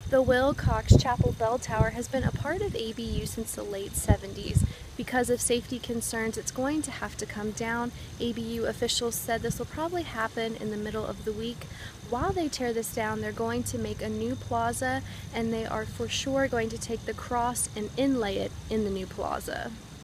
The Wilcox Chapel Bell Tower has been a part of ABU since the late 70s. Because of safety concerns, it's going to have to come down. ABU officials said this will probably happen in the middle of the week. While they tear this down, they're going to make a new plaza, and they are for sure going to take the cross and inlay it in the new plaza.